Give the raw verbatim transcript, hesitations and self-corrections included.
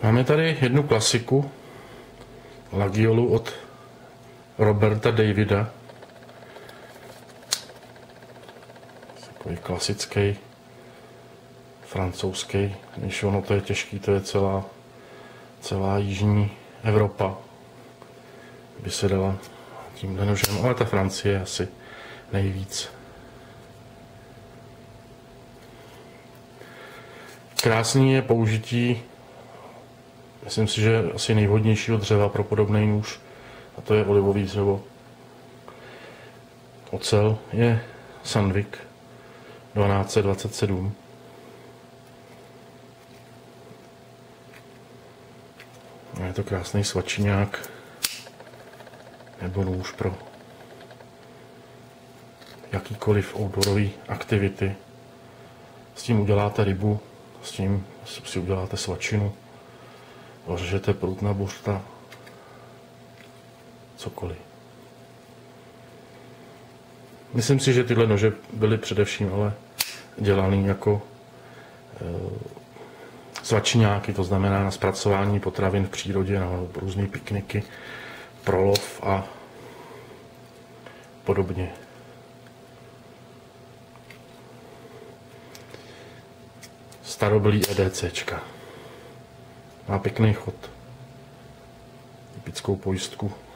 Máme tady jednu klasiku, Lagiolu od Roberta Davida. Takový klasický francouzský, když ono to je těžký, to je celá, celá jižní Evropa, by se dala tímhle nožem, ale ta Francie je asi nejvíc. Krásný je použití, myslím si, že asi nejvhodnějšího dřeva pro podobný nůž, a to je olivový dřevo. Ocel je Sandvik dvanáct set dvacet sedm. A je to krásný svačiňák nebo nůž pro jakýkoliv outdoorový aktivity. S tím uděláte rybu, s tím si uděláte svačinu, ořežete prutna, burta, cokoliv. Myslím si, že tyhle nože byly především ale dělaný jako e, svačiňáky, to znamená na zpracování potravin v přírodě, na různé pikniky, prolov a podobně. Starobylý EDCčka. Má pěkný chod. Typickou pojistku